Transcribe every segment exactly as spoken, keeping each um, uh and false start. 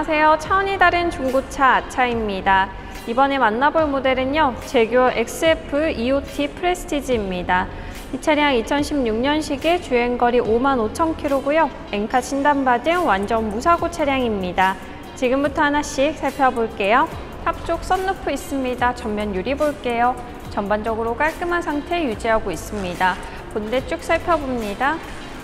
안녕하세요. 차원이 다른 중고차 아차입니다. 이번에 만나볼 모델은요, 제규어 엑스에프 이오티 프레스티지입니다. 이 차량 이천십육 년식의 주행거리 오만 오천 킬로미터고요. 엔카 진단받은 완전 무사고 차량입니다. 지금부터 하나씩 살펴볼게요. 앞쪽 썬루프 있습니다. 전면 유리 볼게요. 전반적으로 깔끔한 상태 유지하고 있습니다. 본대 쭉 살펴봅니다.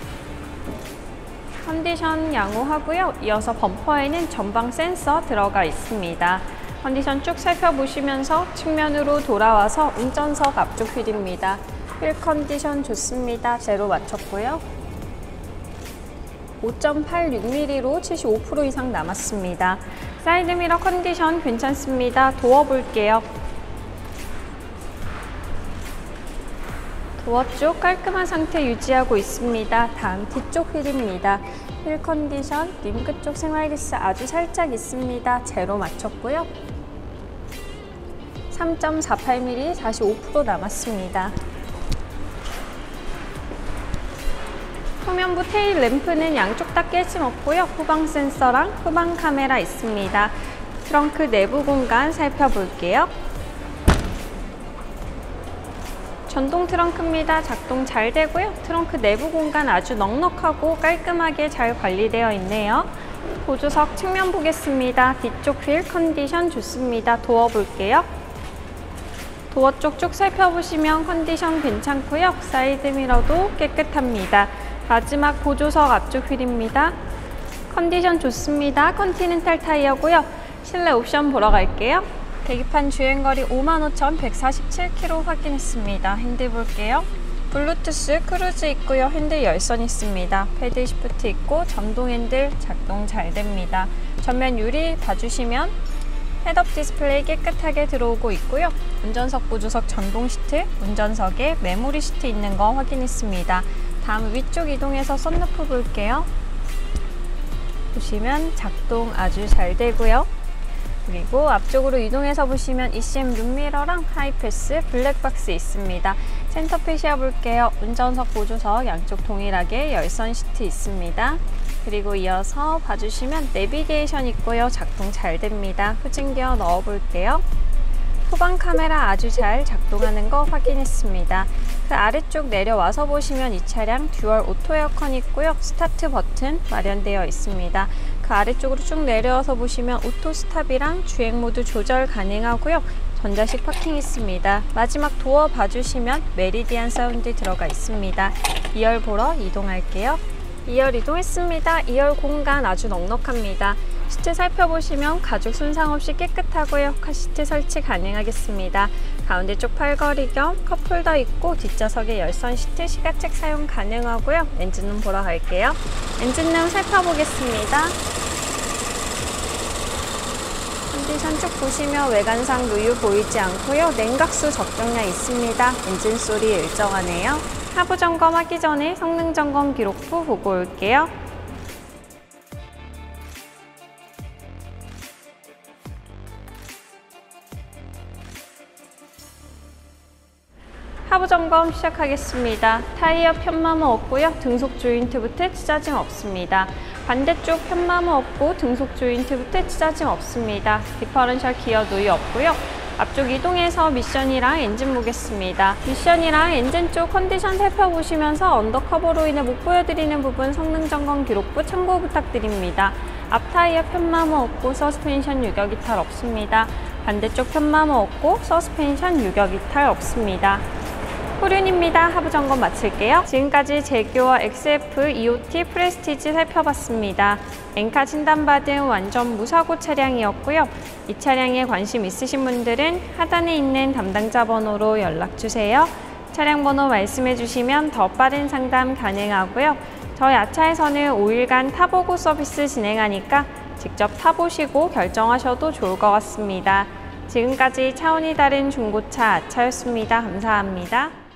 컨디션 양호하고요. 이어서 범퍼에는 전방 센서 들어가 있습니다. 컨디션 쭉 살펴보시면서 측면으로 돌아와서 운전석 앞쪽 휠입니다. 휠 컨디션 좋습니다. 제로 맞췄고요. 오 점 팔육 밀리미터로 칠십오 퍼센트 이상 남았습니다. 사이드미러 컨디션 괜찮습니다. 도어 볼게요. 도어 쪽 깔끔한 상태 유지하고 있습니다. 다음 뒤쪽 휠입니다. 휠 컨디션, 림크 쪽 생활기스 아주 살짝 있습니다. 제로 맞췄고요. 삼 점 사팔 밀리미터 사십오 퍼센트 남았습니다. 후면부 테일 램프는 양쪽 다 깨짐없고요. 후방 센서랑 후방 카메라 있습니다. 트렁크 내부 공간 살펴볼게요. 전동 트렁크입니다. 작동 잘 되고요. 트렁크 내부 공간 아주 넉넉하고 깔끔하게 잘 관리되어 있네요. 보조석 측면 보겠습니다. 뒤쪽 휠 컨디션 좋습니다. 도어 볼게요. 도어 쪽 쭉 살펴보시면 컨디션 괜찮고요. 사이드미러도 깨끗합니다. 마지막 보조석 앞쪽 휠입니다. 컨디션 좋습니다. 컨티넨탈 타이어고요. 실내 옵션 보러 갈게요. 계기판 주행거리 오만 오천 백사십칠 킬로미터 확인했습니다. 핸들 볼게요. 블루투스 크루즈 있고요. 핸들 열선 있습니다. 패드 시프트 있고 전동 핸들 작동 잘 됩니다. 전면 유리 봐주시면 헤드업 디스플레이 깨끗하게 들어오고 있고요. 운전석, 보조석 전동 시트, 운전석에 메모리 시트 있는 거 확인했습니다. 다음 위쪽 이동해서 썬루프 볼게요. 보시면 작동 아주 잘 되고요. 그리고 앞쪽으로 이동해서 보시면 이씨엠 룸미러랑 하이패스 블랙박스 있습니다. 센터 페시아 볼게요. 운전석, 보조석 양쪽 동일하게 열선 시트 있습니다. 그리고 이어서 봐주시면 내비게이션 있고요. 작동 잘 됩니다. 후진기어 넣어 볼게요. 후방 카메라 아주 잘 작동하는 거 확인했습니다. 그 아래쪽 내려와서 보시면 이 차량 듀얼 오토 에어컨 있고요. 스타트 버튼 마련되어 있습니다. 그 아래쪽으로 쭉 내려와서 보시면 오토 스탑이랑 주행 모드 조절 가능하고요. 전자식 파킹 있습니다. 마지막 도어 봐주시면 메리디안 사운드 들어가 있습니다. 이열 보러 이동할게요. 이열 이동했습니다. 이열 공간 아주 넉넉합니다. 시트 살펴보시면 가죽 손상 없이 깨끗하고요. 카시트 설치 가능하겠습니다. 가운데 쪽 팔걸이 겸 컵홀더 있고 뒷좌석에 열선 시트 시가책 사용 가능하고요. 엔진룸 보러 갈게요. 엔진룸 살펴보겠습니다. 컨디션 쭉 보시면 외관상 누유 보이지 않고요. 냉각수 적정량 있습니다. 엔진 소리 일정하네요. 하부 점검하기 전에 성능 점검 기록부 보고 올게요. 하부 점검 시작하겠습니다. 타이어 편마모 없고요. 등속 조인트부터 찢어짐 없습니다. 반대쪽 편마모 없고 등속 조인트부터 찢어짐 없습니다. 디퍼런셜 기어 누유 없고요. 앞쪽 이동해서 미션이랑 엔진 보겠습니다. 미션이랑 엔진 쪽 컨디션 살펴보시면서 언더커버로 인해 못 보여드리는 부분 성능 점검 기록부 참고 부탁드립니다. 앞 타이어 편마모 없고 서스펜션 유격 이탈 없습니다. 반대쪽 편마모 없고 서스펜션 유격 이탈 없습니다. 후륜입니다. 하부 점검 마칠게요. 지금까지 제규어 엑스에프 이오티 프레스티지 살펴봤습니다. 엔카 진단받은 완전 무사고 차량이었고요. 이 차량에 관심 있으신 분들은 하단에 있는 담당자 번호로 연락주세요. 차량 번호 말씀해 주시면 더 빠른 상담 가능하고요. 저희 아차에서는 오 일간 타보고 서비스 진행하니까 직접 타보시고 결정하셔도 좋을 것 같습니다. 지금까지 차원이 다른 중고차 아차였습니다. 감사합니다.